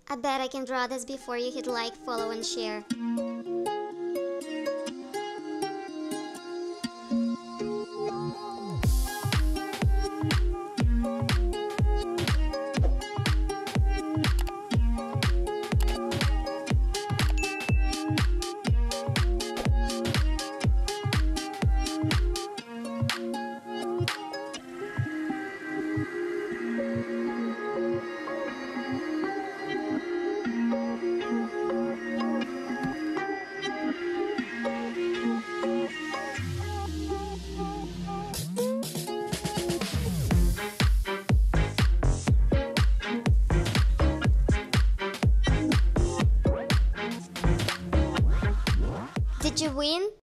I bet I can draw this before you hit like, follow, and share. Did you win?